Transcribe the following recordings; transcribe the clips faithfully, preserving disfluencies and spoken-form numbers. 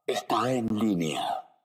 está en línea.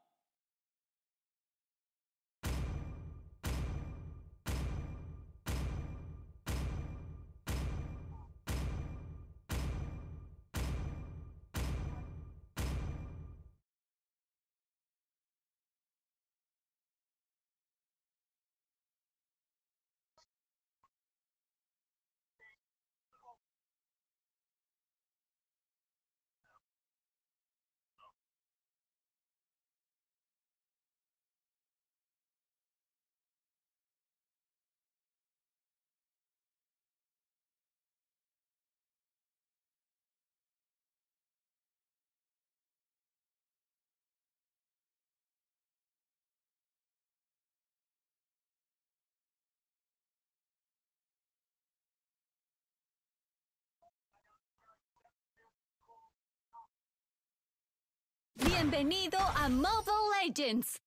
Bienvenido a Mobile Legends.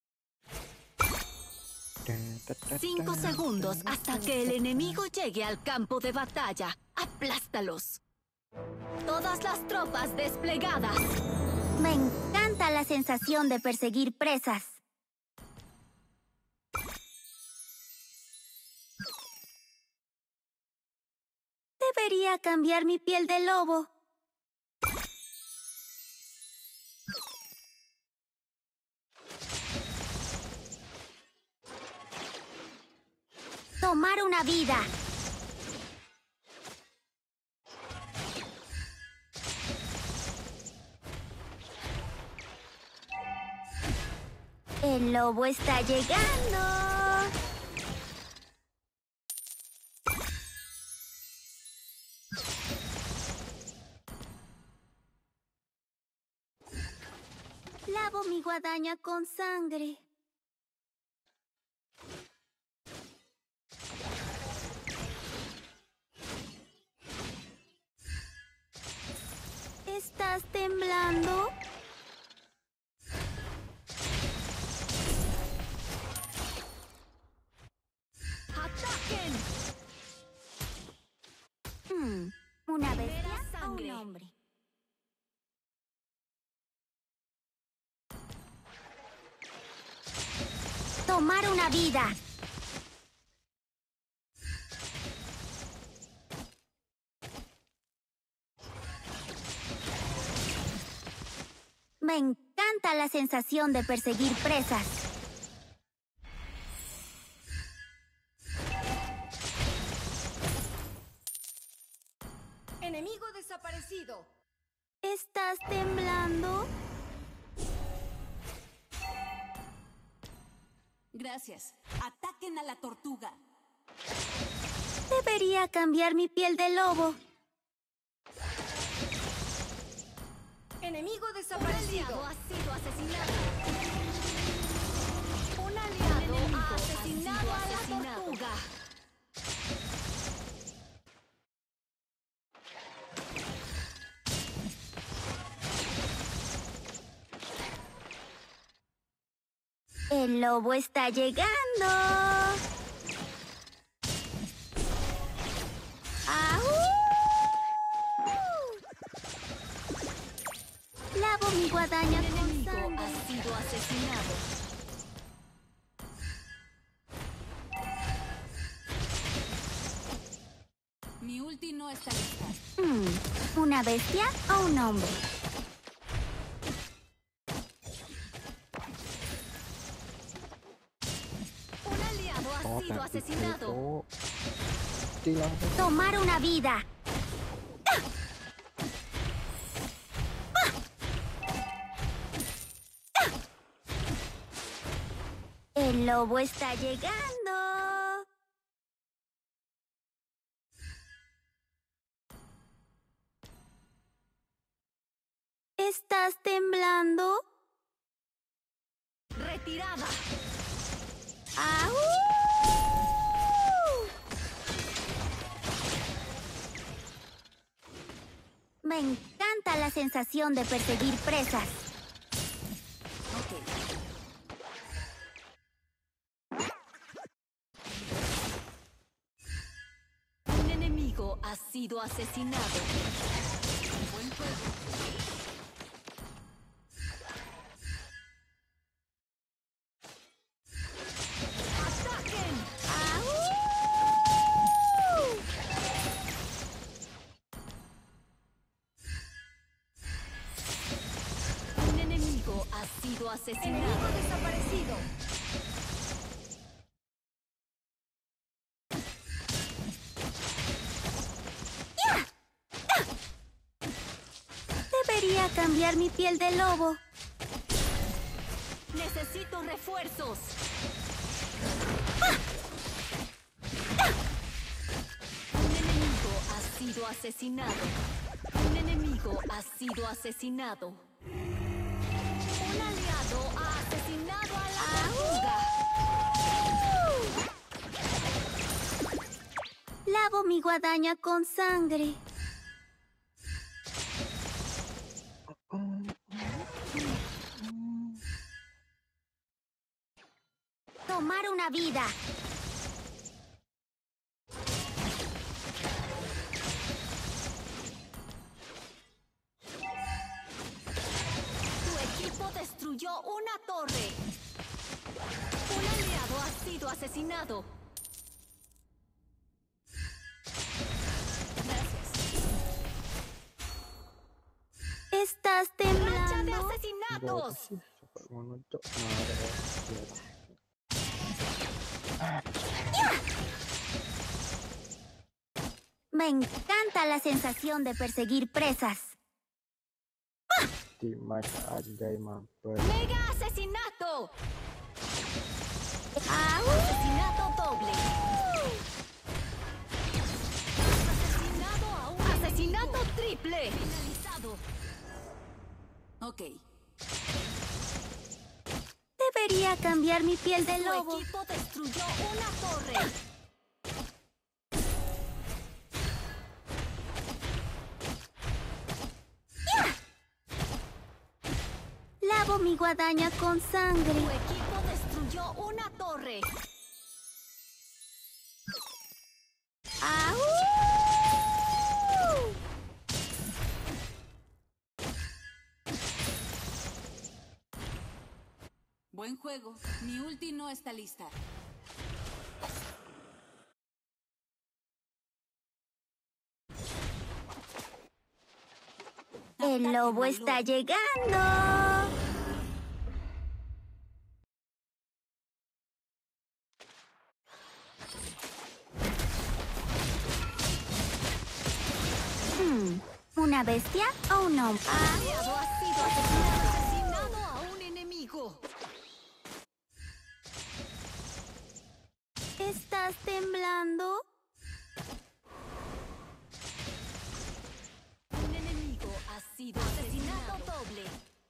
Cinco segundos hasta que el enemigo llegue al campo de batalla. ¡Aplástalos! Todas las tropas desplegadas. Me encanta la sensación de perseguir presas. Debería cambiar mi piel de lobo. Tomar una vida. El lobo está llegando. Lavo mi guadaña con sangre. ¿Estás temblando? ¡Ataquen! Hmm, ¿una bestia o sangre. un hombre? Tomar una vida. Me encanta la sensación de perseguir presas. Enemigo desaparecido. ¿Estás temblando? Gracias. Ataquen a la tortuga. Debería cambiar mi piel de lobo. Enemigo desaparecido. Un aliado ha sido asesinado. Un aliado ha asesinado a la tortuga. El lobo está llegando. ¡Aú! Lavo mi guadaña con enemigo sangre. ha sido asesinado. Mi ulti no está lista. Hmm, ¿una bestia o un hombre? Un aliado ha sido asesinado. Tomar una vida. El lobo está llegando. ¿Estás temblando? Retirada. ¡Aú! Me encanta la sensación de perseguir presas. Un enemigo ha sido asesinado. Buen juego. sido asesinado. Enemigo desaparecido. Debería cambiar mi piel de lobo. Necesito refuerzos. Un enemigo ha sido asesinado. Un enemigo ha sido asesinado. Un aliado ha asesinado a la tortuga. Lavo mi guadaña con sangre. Tomar una vida. Tu equipo destruyó una torre. Un aliado ha sido asesinado. Gracias. ¿Estás ¡Racha de temblando? asesinatos! Me encanta la sensación de perseguir presas. ¡Mega asesinato! ¡Au! Asesinato doble. Asesinado a un asesinato triple. Finalizado. Ok. Debería cambiar mi piel de Tu lobo. equipo destruyó una torre. Lavo mi guadaña con sangre. Tu equipo destruyó una torre. ¡Au! Buen juego. Mi ulti no está lista. El lobo está llegando. Hmm, ¿una bestia o un hombre? Un aliado ha sido asesinado. Asesinado a un enemigo. ¿Estás temblando? Un enemigo ha sido asesinato doble.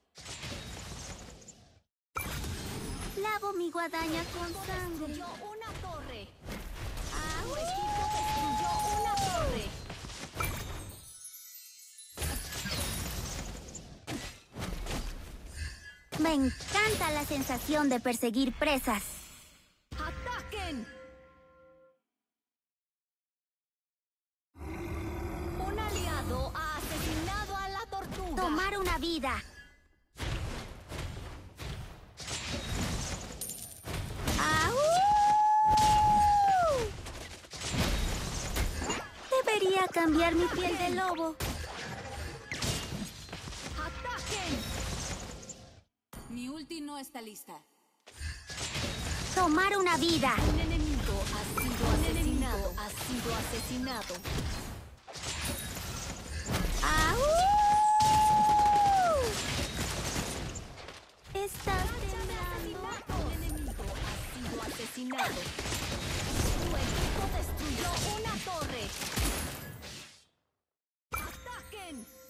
Lavo mi guadaña con Tu sangre. destruyó una torre. ¡Au! Tu equipo destruyó una torre. Me encanta la sensación de perseguir presas. ¡Ataquen! Un aliado ha asesinado a la tortuga. Tomar una vida. ¡Au! Debería cambiar mi piel de lobo. ¡Ataquen! Mi ulti no está lista. Tomar una vida. Un enemigo ha sido asesinado. Ha sido asesinado. ¡Au! ¿Estás temblando? Un enemigo ha sido asesinado. Tu equipo destruyó una torre. ¡Ataquen!